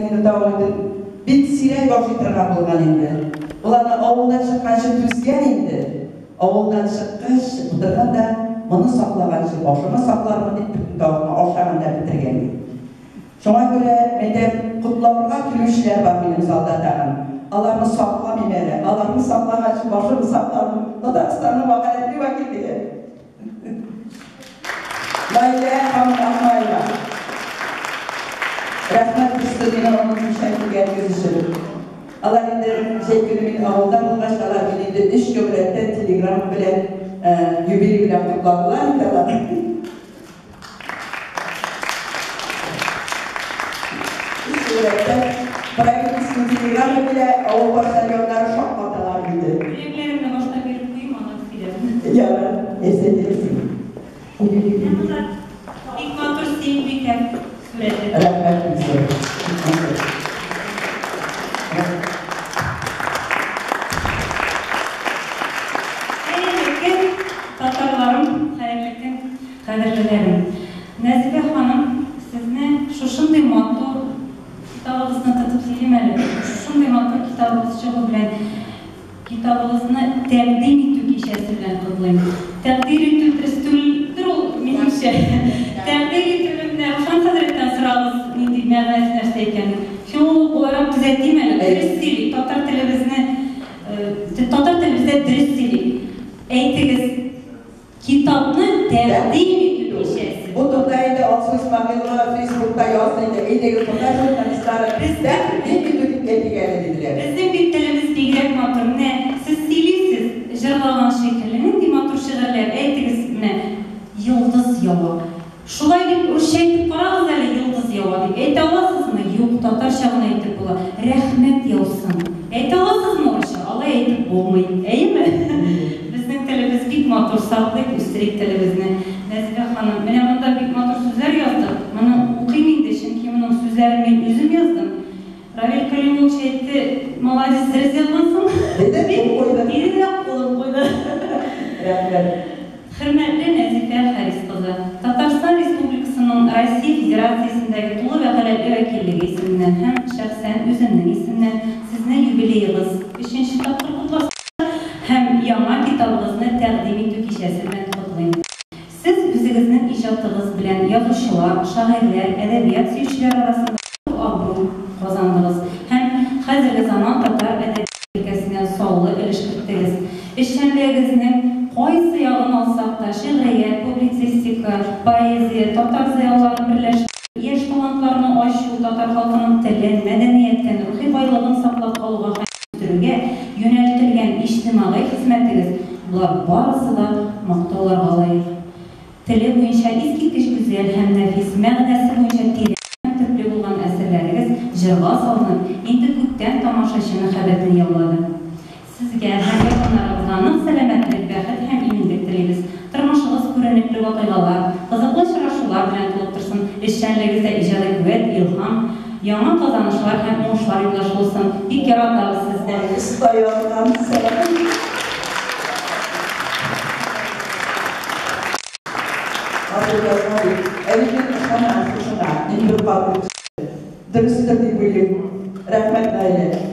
Бит сирай башытырга булган инде. Уларны авылдан чыкканчы түзгән инде. Авылдан чыккач утырганда моны саклаганчы башыны саклармы дип бүтән тагын ашаганда битергән. Шуңа күрә мәктәп кутларга килүчеләр бар минем залда тагын. Аларны саклап имәле, аларны саклаганчы башыны саклармы? Татарстанның вакаләтле вәкиллеге. Лайла Хамамаева. Рәхмәт күрсәтүне onun мüşәкилгә күзәтү. Алар инде җәйкеле мин авылда булгач, алар инде 3 көбрәттә телеграм белән юбилей белән кутладылар инде алар. Шулайда правительство телеграмма белән авыл башчылары шакматалар инде. Телеграмны башта биреп куйм, аны киләм. Я, эсәдерсең. Бик матур символика сүрәте. Рәхмәт күрсәтү. Кадерлеләрем, Нәзифә ханым, сезне шушындый матур китабыгызны тотып сөйлим әле. Шушындый матур китабыгыз чыгу белән китабыгызны тәкъдим итү кичәсе белән котлыйм. Тәкъдим итү дөрес түгел, ул минемчә. Тәкъдим итү белән Рушан хәзрәттән сорагыз, нинди мәгънәсе нәрсә икәнен. Шул буларак төзәтим әле. Дөрес сөйли, татар телебезне дөрес сөйли. Әйтегез, китапны тәкъдим итү кичәсе. Bu to'playda Olsu Ismoilova Facebook'ta yozdi. Eydagi to'play jurnalistlari bizda nima deb aytgan edilar. Bizning bit tilimiz bigrak matur. Siz сөйлисез, җырлagан шикелле, нинди матур шигырьләр әйтегез менә. Йолдыз ява. Шулай дип үрчәйтеп карагыз әле, йолдыз ява дип. Әйтә аласызмы? Юк, татарча гына әйтеп була. Рәхмәт яусын. Әйтә аласызмы урысча? Алай әйтеп булмый. Әйме? Безнең телебез бик матур, саклык үстерик телебезне. Нәзифә ханым, менә монда бик матур сүзләр яздык. Моны укыйм инде, чөнки моның сүзләрен мин үзем яздым. Равил Кәримович әйтте, молодец, дөрес язгансың. Диде, кулын куйды. Рәхмәт. Хөрмәтле Нәзифә Харис кызы, Татарстан Республикасының Россия Федерациясендәге тулы вәкаләтле вәкиллеге исеменнән һәм шәхсән үземнең исемнән сезне юбилеегыз 3нче тапкыр котласам һәм яңа китабыгызны тәкъдим итү кичәсе белән котлыйм. Сез үзегезнең иҗатыгыз белән язучылар, шагыйрьләр, әдәбият сөючеләр арасында абруй казандыгыз һәм хәзерге заман татар әдәбият өлкәсенә саллы өлеш керттегез. Эшчәнлегегезнең кайсы ягын алсак та, шигърият, публицистика, поэзия, татар зыялыларын берләштерү, яшь талантларны ачу, татар халкының телен, мәдәнияттән, рухи байлыгын саклап калуга һәм үстерүгә юнәлтелгән иҗтимагый хезмәтегез, булар барысы да мактауларга лаек. Теле буенча искиткеч гүзәл һәм нәфис, мәгънәсе буенча тирән һәм төпле булган әсәрләрегез җырга салынып, инде күптән тамашачы мәхәббәтен яулады. Сезгә һәм якыннарыгызга нык сәламәтлек, бәхет һәм иминлек телибез. Тормышыгыз күренекле вакыйгалар, кызыклы очрашулар белән тулып торсын. Эшчәнлегегездә иҗади куәт, илһам, яңа казанышлар һәм уңышлар юлдаш булсын. Бик яратабыз сезне. Стояннан сәлам. Дөрестер дип уйлыйм. Рәхмәт Наилә.